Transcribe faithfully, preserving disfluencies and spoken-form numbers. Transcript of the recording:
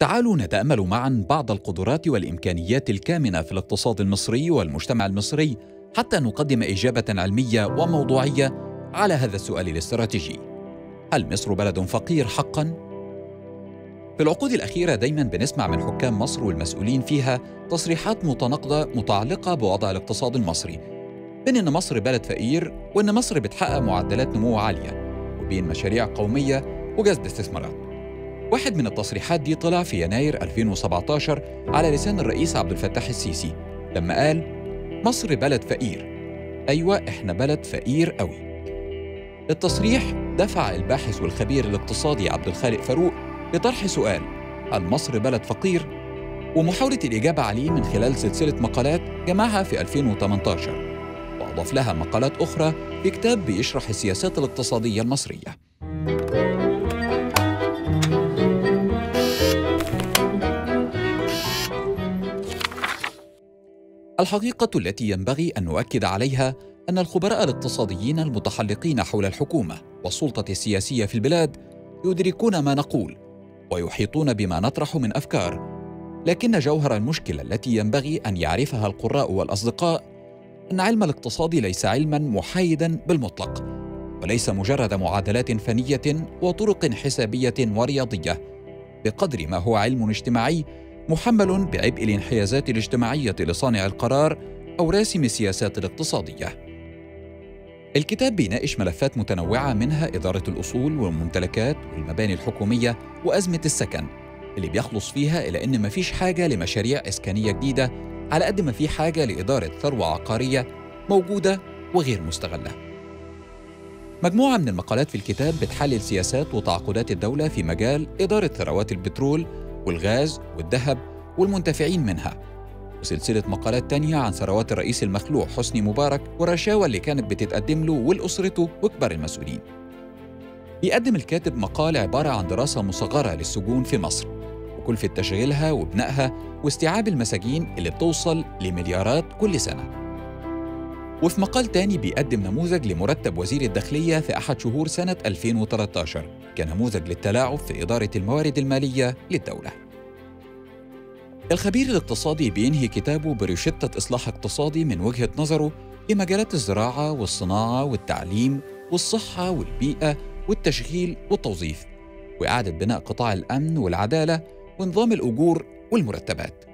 تعالوا نتأمل معا بعض القدرات والإمكانيات الكامنة في الاقتصاد المصري والمجتمع المصري حتى نقدم إجابة علمية وموضوعية على هذا السؤال الاستراتيجي. هل مصر بلد فقير حقا؟ في العقود الأخيرة دايما بنسمع من حكام مصر والمسؤولين فيها تصريحات متناقضة متعلقة بوضع الاقتصاد المصري، بين إن مصر بلد فقير وإن مصر بتحقق معدلات نمو عالية، وبين مشاريع قومية وجذب استثمارات. واحد من التصريحات دي طلع في يناير ألفين وسبعة عشر على لسان الرئيس عبد الفتاح السيسي لما قال: مصر بلد فقير. أيوة، إحنا بلد فقير قوي. التصريح دفع الباحث والخبير الاقتصادي عبد الخالق فاروق لطرح سؤال: هل مصر بلد فقير؟ ومحاولة الإجابة عليه من خلال سلسلة مقالات جمعها في ألفين وثمانية عشر، وأضاف لها مقالات أخرى في كتاب بيشرح السياسات الاقتصادية المصرية. الحقيقة التي ينبغي أن نؤكد عليها أن الخبراء الاقتصاديين المتحلقين حول الحكومة والسلطة السياسية في البلاد يدركون ما نقول ويحيطون بما نطرح من أفكار، لكن جوهر المشكلة التي ينبغي أن يعرفها القراء والأصدقاء أن علم الاقتصاد ليس علماً محايداً بالمطلق، وليس مجرد معادلات فنية وطرق حسابية ورياضية، بقدر ما هو علم اجتماعي محمل بعبء الانحيازات الاجتماعية لصانع القرار أو راسم السياسات الاقتصادية. الكتاب بيناقش ملفات متنوعة، منها إدارة الأصول والممتلكات والمباني الحكومية وأزمة السكن، اللي بيخلص فيها إلى أن مفيش حاجة لمشاريع إسكانية جديدة على قد ما في حاجة لإدارة ثروة عقارية موجودة وغير مستغلة. مجموعة من المقالات في الكتاب بتحلل سياسات وتعاقدات الدولة في مجال إدارة ثروات البترول والغاز والذهب والمنتفعين منها، وسلسلة مقالات تانية عن ثروات الرئيس المخلوع حسني مبارك والرشاوى اللي كانت بتتقدم له ولأسرته وكبار المسؤولين. بيقدم الكاتب مقال عبارة عن دراسة مصغرة للسجون في مصر وكلفة تشغيلها وبنائها واستيعاب المساجين اللي بتوصل لمليارات كل سنة. وفي مقال تاني بيقدم نموذج لمرتب وزير الداخلية في أحد شهور سنة ألفين وثلاثة عشر كنموذج للتلاعب في إدارة الموارد المالية للدولة. الخبير الاقتصادي بينهي كتابه بروشتة إصلاح اقتصادي من وجهة نظره لمجالات الزراعة والصناعة والتعليم والصحة والبيئة والتشغيل والتوظيف، وإعادة بناء قطاع الأمن والعدالة ونظام الأجور والمرتبات.